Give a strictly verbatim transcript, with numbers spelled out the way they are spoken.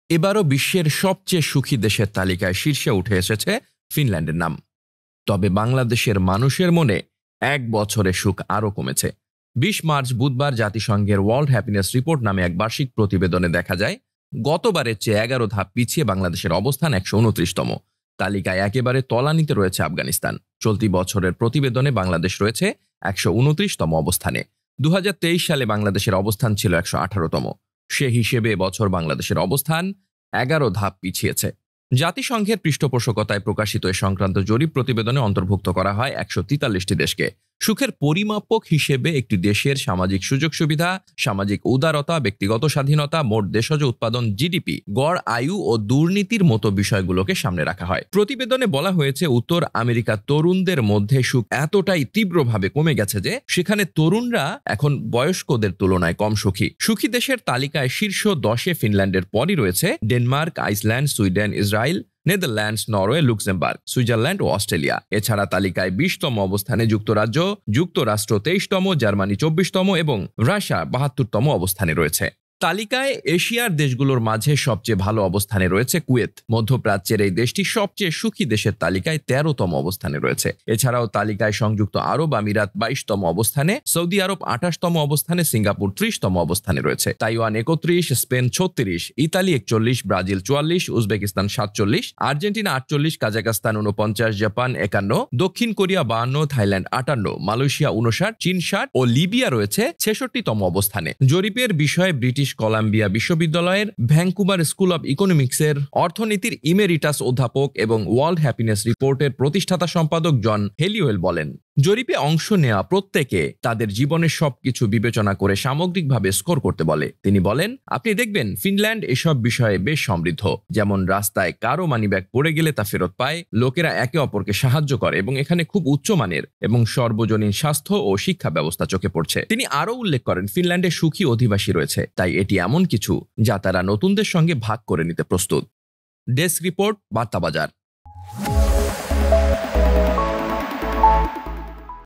এবারও বিশ্বের সবচেয়ে সুখী দেশের তালিকায় শীর্ষে উঠে এসেছে ফিনল্যান্ডের নাম। তবে বাংলাদেশের মানুষের মনে এক বছরে সুখ আরও কমেছে। বিশ মার্চ বুধবার জাতিসংঘের ওয়ার্ল্ড হ্যাপিনেস রিপোর্ট নামে এক বার্ষিক প্রতিবেদনে দেখা যায়, গতবারের চেয়ে এগারো ধাপ পিছিয়ে বাংলাদেশের অবস্থান একশো উনত্রিশতম। তালিকায় একেবারে তলানিতে রয়েছে আফগানিস্তান। চলতি বছরের প্রতিবেদনে বাংলাদেশ রয়েছে একশো উনত্রিশতম অবস্থানে। দু হাজার তেইশ সালে বাংলাদেশের অবস্থান ছিল একশো আঠারোতম। সে হিসেবে এবছর বাংলাদেশের অবস্থান এগারো ধাপ পিছিয়েছে। জাতিসংঘের পৃষ্ঠপোষকতায় প্রকাশিত এ সংক্রান্ত জরিপ প্রতিবেদনে অন্তর্ভুক্ত করা হয় একশো তেতাল্লিশটি দেশকে। সুখের পরিমাপক হিসেবে একটি দেশের সামাজিক সুযোগ সুবিধা, সামাজিক উদারতা, ব্যক্তিগত স্বাধীনতা, মোট দেশজ উৎপাদন জিডিপি, গড় আয়ু ও দুর্নীতির মতো বিষয়গুলোকে সামনে রাখা হয়। প্রতিবেদনে বলা হয়েছে, উত্তর আমেরিকার তরুণদের মধ্যে সুখ এতটাই তীব্রভাবে কমে গেছে যে সেখানে তরুণরা এখন বয়স্কদের তুলনায় কম সুখী। সুখী দেশের তালিকায় শীর্ষ দশে ফিনল্যান্ডের পরই রয়েছে Denmark, Iceland, Sweden, Israel, Netherlands, Norway, Luxembourg, Switzerland ও অস্ট্রেলিয়া। এছাড়া তালিকায় বিশতম অবস্থানে যুক্তরাজ্য, যুক্তরাষ্ট্র তেইশতম, জার্মানি চব্বিশতম এবং রাশিয়া বাহাত্তরতম অবস্থানে রয়েছে। তালিকায় এশিয়ার দেশগুলোর মাঝে সবচেয়ে ভালো অবস্থানে রয়েছে কুয়েত। মধ্যপ্রাচ্যের এই দেশটি সবচেয়ে সুখী দেশের তালিকায় তেরোতম অবস্থানে রয়েছে। এছাড়াও তালিকায় সংযুক্ত আরব আমিরাত বাইশতম অবস্থানে, সৌদি আরব আঠাশতম অবস্থানে, সিঙ্গাপুর ত্রিশতম অবস্থানে রয়েছে, তাইওয়ান একত্রিশ, স্পেন ছত্রিশ, ইতালি একচল্লিশ, ব্রাজিল চুয়াল্লিশ, উজবেকিস্তান সাতচল্লিশ, আর্জেন্টিনা আটচল্লিশ, কাজাকস্তান উনপঞ্চাশ, জাপান একান্ন, দক্ষিণ কোরিয়া বাহান্ন, থাইল্যান্ড আটান্ন, মালয়েশিয়া উনষাট, চীন ষাট ও লিবিয়া রয়েছে ছেষট্টিতম অবস্থানে। জরিপের বিষয়ে ব্রিটিশ কলাম্বিয়া বিশ্ববিদ্যালয়ের ভ্যাঙ্কুভার স্কুল অব ইকোনমিক্সের অর্থনীতির ইমেরিটাস অধ্যাপক এবং ওয়ার্ল্ড হ্যাপিনেস রিপোর্টের প্রতিষ্ঠাতা সম্পাদক জন হেলিওয়েল বলেন, জরিপে অংশ নেওয়া প্রত্যেকে তাদের জীবনের সবকিছু বিবেচনা করে সামগ্রিকভাবে স্কোর করতে বলে। তিনি বলেন, আপনি দেখবেন ফিনল্যান্ড এসব বিষয়ে বেশ সমৃদ্ধ। যেমন রাস্তায় কারো মানিব্যাগ পড়ে গেলে তা ফেরত পায়, লোকেরা একে অপরকে সাহায্য করে এবং এখানে খুব উচ্চমানের এবং সর্বজনীন স্বাস্থ্য ও শিক্ষা ব্যবস্থা চোখে পড়ছে। তিনি আরও উল্লেখ করেন, ফিনল্যান্ডে সুখী অধিবাসী রয়েছে, তাই এটি এমন কিছু যা তারা নতুনদের সঙ্গে ভাগ করে নিতে প্রস্তুত। Desk report, বার্তাবাজার।